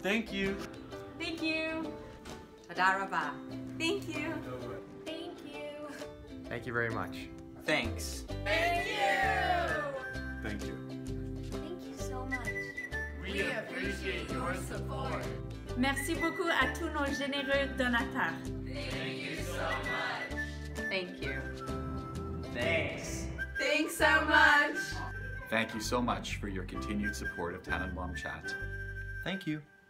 Thank you. Thank you. Tadaraba. Thank you. Thank you. Thank you very much. Thanks. Thank you. Thank you. Thank you so much. We appreciate your support. Merci beaucoup à tous nos généreux donateurs. Thank you so much. Thank you. Thanks. Thanks so much. Thank you so much for your continued support of Tannenbaum Chat. Thank you.